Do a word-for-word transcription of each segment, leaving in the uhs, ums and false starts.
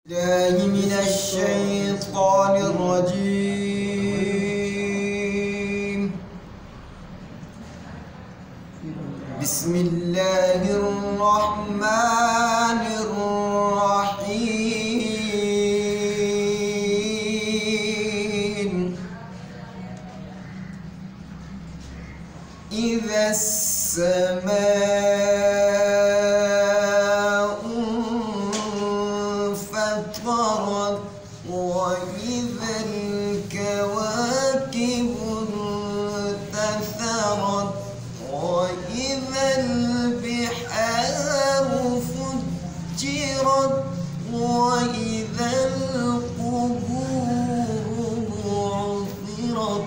الله من الشيطان الرجيم. بسم الله الرحمن الرحيم. إذا السماء انفطرت وإذا الكواكب انتثرت وإذا البحار فجرت وإذا القبور بعثرت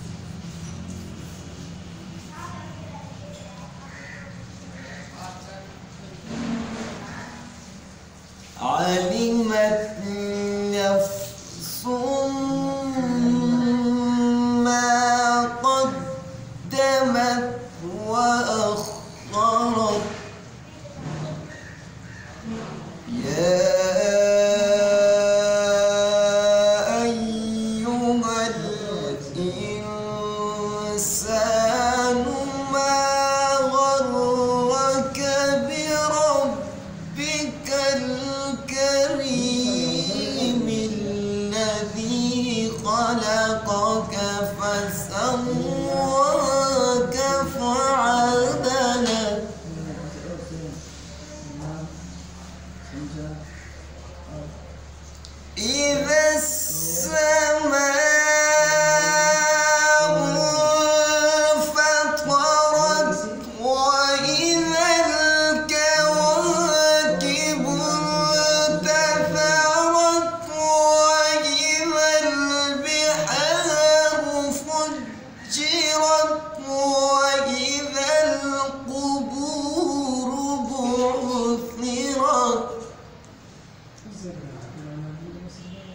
علمت نفس ما قدمت وأخرت. يا أيها الإنسان ما غرك بربك الكريم الذي خلقك فسواك فعدلك. إذا السماء انفطرت وإذا الكواكب انتثرت وإذا البحار فجرت وإذا القبور بعثرت.